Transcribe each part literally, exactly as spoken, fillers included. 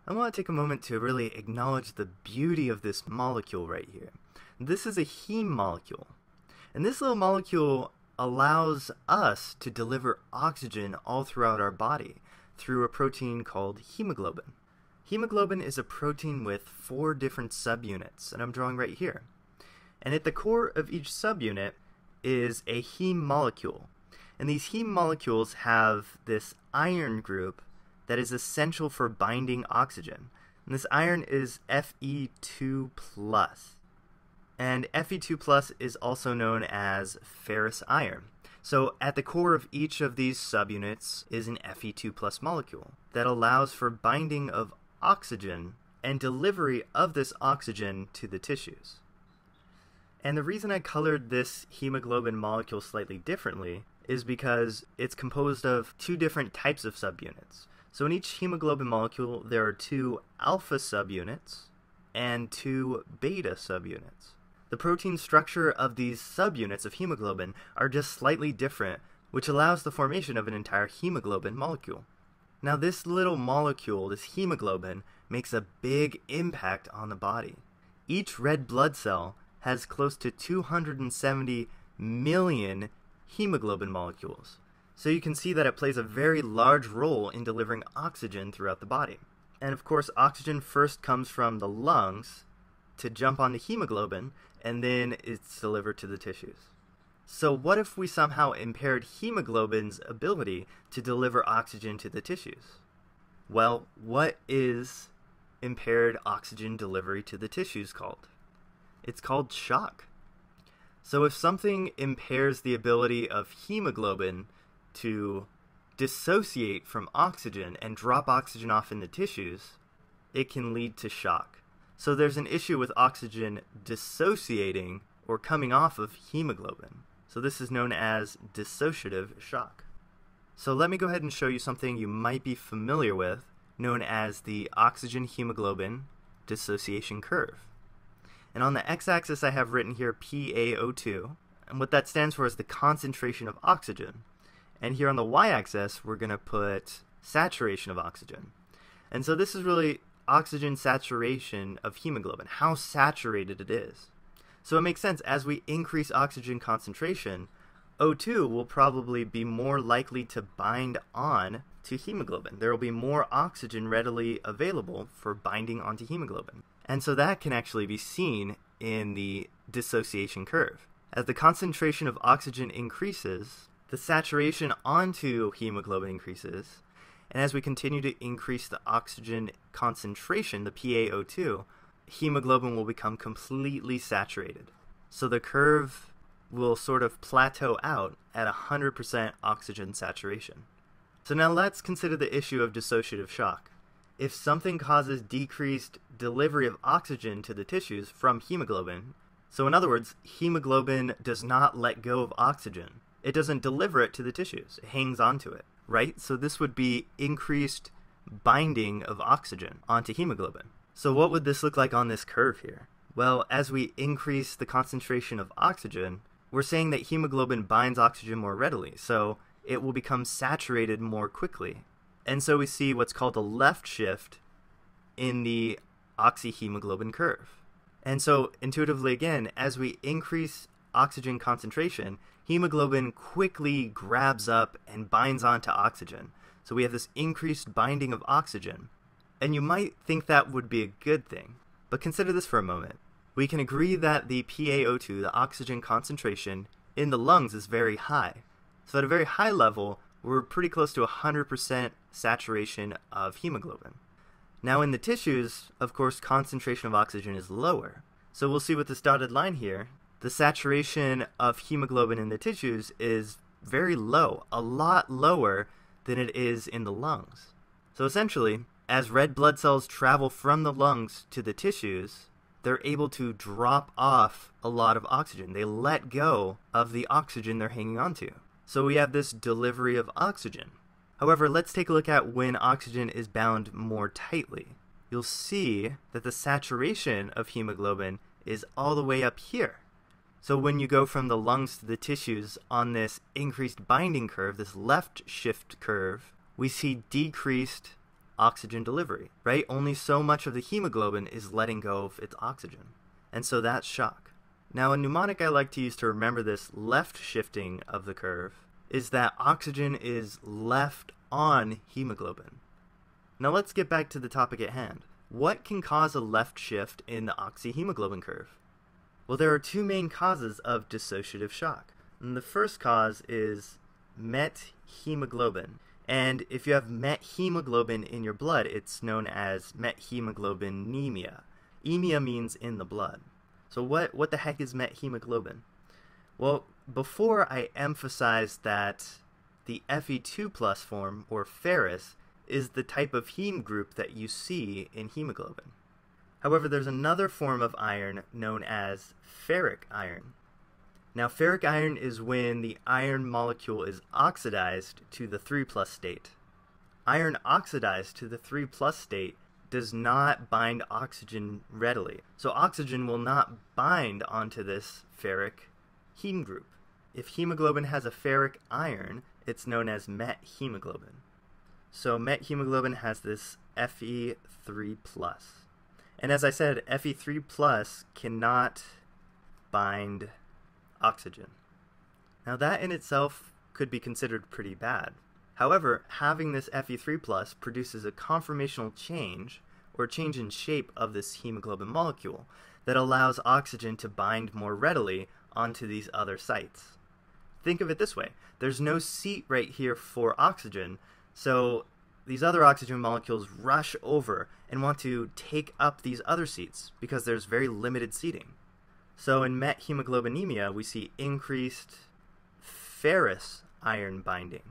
I want to take a moment to really acknowledge the beauty of this molecule right here. This is a heme molecule, and this little molecule allows us to deliver oxygen all throughout our body through a protein called hemoglobin. Hemoglobin is a protein with four different subunits, and I'm drawing right here. And at the core of each subunit is a heme molecule. And these heme molecules have this iron group that is essential for binding oxygen. And this iron is F E two plus. And F E two plus is also known as ferrous iron. So at the core of each of these subunits is an F E two plus molecule that allows for binding of oxygen and delivery of this oxygen to the tissues. And the reason I colored this hemoglobin molecule slightly differently is because it's composed of two different types of subunits. So in each hemoglobin molecule, there are two alpha subunits and two beta subunits. The protein structure of these subunits of hemoglobin are just slightly different, which allows the formation of an entire hemoglobin molecule. Now this little molecule, this hemoglobin, makes a big impact on the body. Each red blood cell has close to two hundred seventy million hemoglobin molecules. So you can see that it plays a very large role in delivering oxygen throughout the body. And of course, oxygen first comes from the lungs to jump onto hemoglobin, and then it's delivered to the tissues. So what if we somehow impaired hemoglobin's ability to deliver oxygen to the tissues? Well, what is impaired oxygen delivery to the tissues called? It's called shock. So if something impairs the ability of hemoglobin to dissociate from oxygen and drop oxygen off in the tissues, it can lead to shock. So there's an issue with oxygen dissociating or coming off of hemoglobin. So this is known as dissociative shock. So let me go ahead and show you something you might be familiar with, known as the oxygen hemoglobin dissociation curve. And on the x-axis I have written here P A O two, and what that stands for is the concentration of oxygen. And here on the y-axis we're going to put saturation of oxygen. And so this is really oxygen saturation of hemoglobin, how saturated it is. So it makes sense, as we increase oxygen concentration, O two will probably be more likely to bind on to hemoglobin. There will be more oxygen readily available for binding onto hemoglobin. And so that can actually be seen in the dissociation curve. As the concentration of oxygen increases, the saturation onto hemoglobin increases, and as we continue to increase the oxygen concentration, the P A O two, hemoglobin will become completely saturated. So the curve will sort of plateau out at one hundred percent oxygen saturation. So now let's consider the issue of dissociative shock. If something causes decreased delivery of oxygen to the tissues from hemoglobin, so in other words, hemoglobin does not let go of oxygen. It doesn't deliver it to the tissues. It hangs onto it, right? So this would be increased binding of oxygen onto hemoglobin. So what would this look like on this curve here? Well, as we increase the concentration of oxygen, we're saying that hemoglobin binds oxygen more readily, so it will become saturated more quickly. And so we see what's called a left shift in the oxyhemoglobin curve. And so intuitively again, as we increase oxygen concentration, hemoglobin quickly grabs up and binds onto oxygen. So we have this increased binding of oxygen. And you might think that would be a good thing, but consider this for a moment. We can agree that the P A O two, the oxygen concentration, in the lungs is very high. So at a very high level, we're pretty close to one hundred percent saturation of hemoglobin. Now in the tissues, of course, concentration of oxygen is lower. So we'll see with this dotted line here, the saturation of hemoglobin in the tissues is very low, a lot lower than it is in the lungs. So essentially, as red blood cells travel from the lungs to the tissues, they're able to drop off a lot of oxygen. They let go of the oxygen they're hanging onto. So we have this delivery of oxygen. However, let's take a look at when oxygen is bound more tightly. You'll see that the saturation of hemoglobin is all the way up here. So when you go from the lungs to the tissues on this increased binding curve, this left shift curve, we see decreased oxygen delivery, right? Only so much of the hemoglobin is letting go of its oxygen. And so that's shock. Now, a mnemonic I like to use to remember this left shifting of the curve is that oxygen is left on hemoglobin. Now let's get back to the topic at hand. What can cause a left shift in the oxyhemoglobin curve? Well, there are two main causes of dissociative shock. And the first cause is methemoglobin. And if you have methemoglobin in your blood, it's known as methemoglobinemia. Emia means in the blood. So what, what the heck is methemoglobin? Well, before I emphasized that the F E two plus form, or ferrous, is the type of heme group that you see in hemoglobin. However, there's another form of iron known as ferric iron. Now, ferric iron is when the iron molecule is oxidized to the three plus state. Iron oxidized to the three plus state does not bind oxygen readily. So oxygen will not bind onto this ferric heme group. If hemoglobin has a ferric iron, it's known as methemoglobin. So methemoglobin has this F E three plus. And as I said, F E three plus cannot bind oxygen. Now that in itself could be considered pretty bad. However, having this F E three plus produces a conformational change, or change in shape of this hemoglobin molecule, that allows oxygen to bind more readily onto these other sites. Think of it this way. There's no seat right here for oxygen, so these other oxygen molecules rush over and want to take up these other seats because there's very limited seating. So in methemoglobinemia, we see increased ferrous iron binding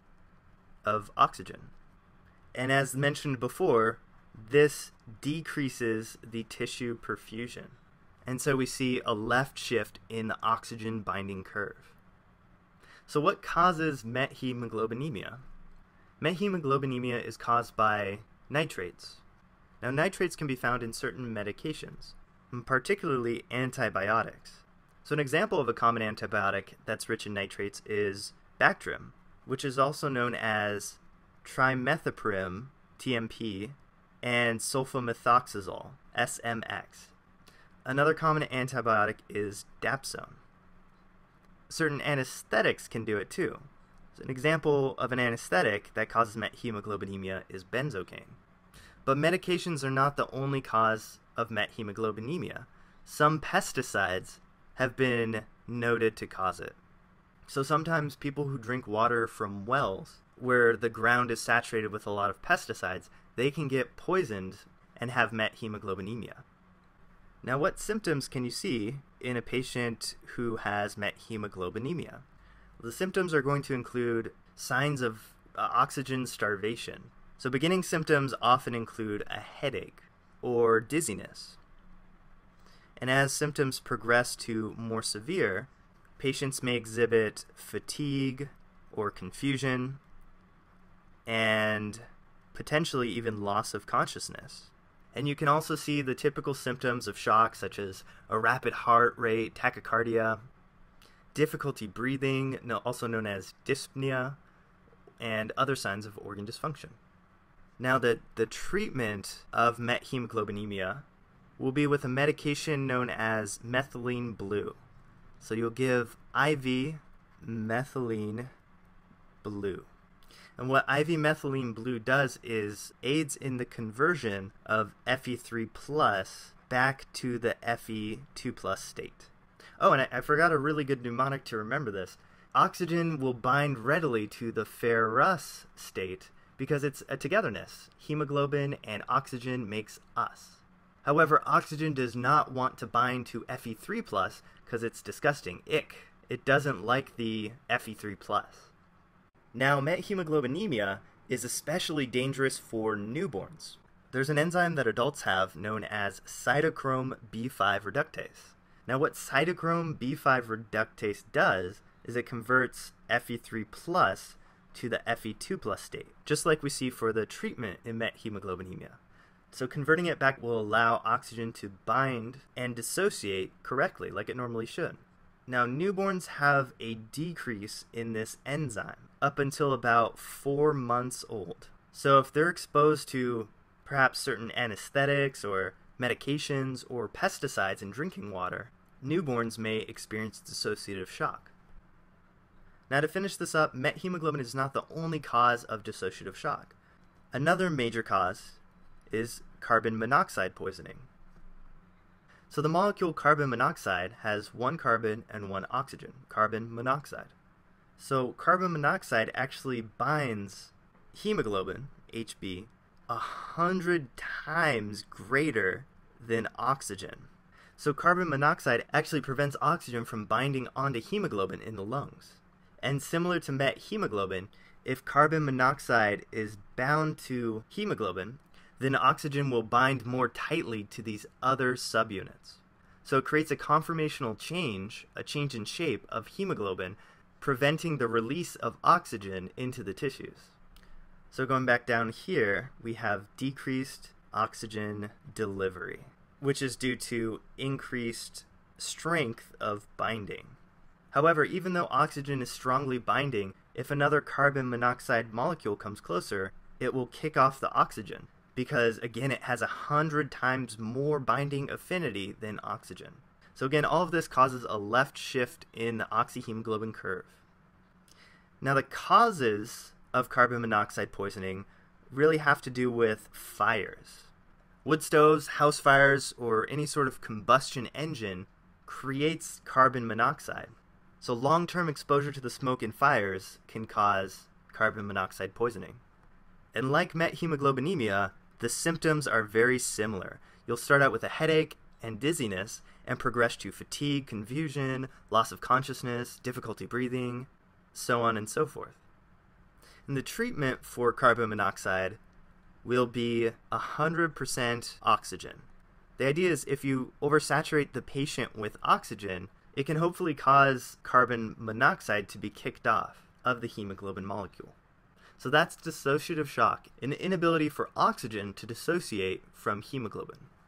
of oxygen. And as mentioned before, this decreases the tissue perfusion. And so we see a left shift in the oxygen binding curve. So what causes methemoglobinemia? Methemoglobinemia is caused by nitrates. Now, nitrates can be found in certain medications, particularly antibiotics. So an example of a common antibiotic that's rich in nitrates is Bactrim, which is also known as trimethoprim, T M P, and sulfamethoxazole, S M X. Another common antibiotic is Dapsone. Certain anesthetics can do it too. So an example of an anesthetic that causes methemoglobinemia is benzocaine. But medications are not the only cause of methemoglobinemia. Some pesticides have been noted to cause it. So sometimes people who drink water from wells where the ground is saturated with a lot of pesticides, they can get poisoned and have methemoglobinemia. Now, what symptoms can you see in a patient who has methemoglobinemia? Well, the symptoms are going to include signs of uh, oxygen starvation. So beginning symptoms often include a headache or dizziness. And as symptoms progress to more severe, patients may exhibit fatigue or confusion and potentially even loss of consciousness. And you can also see the typical symptoms of shock, such as a rapid heart rate, tachycardia, difficulty breathing, also known as dyspnea, and other signs of organ dysfunction. Now, the, the treatment of methemoglobinemia will be with a medication known as methylene blue. So you'll give I V methylene blue. And what I V methylene blue does is aids in the conversion of F E three plus back to the F E two plus state. Oh, and I, I forgot a really good mnemonic to remember this. Oxygen will bind readily to the ferrous state because it's a togetherness. Hemoglobin and oxygen makes us. However, oxygen does not want to bind to F E three plus because it's disgusting. Ick. It doesn't like the F E three plus. Now, methemoglobinemia is especially dangerous for newborns. There's an enzyme that adults have known as Cytochrome B five Reductase. Now, what Cytochrome B five Reductase does is it converts F E three plus to the F E two plus state, just like we see for the treatment in methemoglobinemia. So converting it back will allow oxygen to bind and dissociate correctly, like it normally should. Now, newborns have a decrease in this enzyme up until about four months old. So if they're exposed to perhaps certain anesthetics or medications or pesticides in drinking water, newborns may experience dissociative shock. Now to finish this up, methemoglobin is not the only cause of dissociative shock. Another major cause is carbon monoxide poisoning. So the molecule carbon monoxide has one carbon and one oxygen, carbon monoxide. So carbon monoxide actually binds hemoglobin, H B, a hundred times greater than oxygen. So carbon monoxide actually prevents oxygen from binding onto hemoglobin in the lungs. And similar to methemoglobin, if carbon monoxide is bound to hemoglobin, then oxygen will bind more tightly to these other subunits. So it creates a conformational change, a change in shape of hemoglobin, preventing the release of oxygen into the tissues. So going back down here, we have decreased oxygen delivery, which is due to increased strength of binding. However, even though oxygen is strongly binding, if another carbon monoxide molecule comes closer, it will kick off the oxygen, because again it has a hundred times more binding affinity than oxygen. So again, all of this causes a left shift in the oxyhemoglobin curve. Now the causes of carbon monoxide poisoning really have to do with fires. Wood stoves, house fires, or any sort of combustion engine creates carbon monoxide. So long-term exposure to the smoke in fires can cause carbon monoxide poisoning. And like methemoglobinemia, the symptoms are very similar. You'll start out with a headache and dizziness and progress to fatigue, confusion, loss of consciousness, difficulty breathing, so on and so forth. And the treatment for carbon monoxide will be one hundred percent oxygen. The idea is if you oversaturate the patient with oxygen, it can hopefully cause carbon monoxide to be kicked off of the hemoglobin molecule. So that's dissociative shock, an inability for oxygen to dissociate from hemoglobin.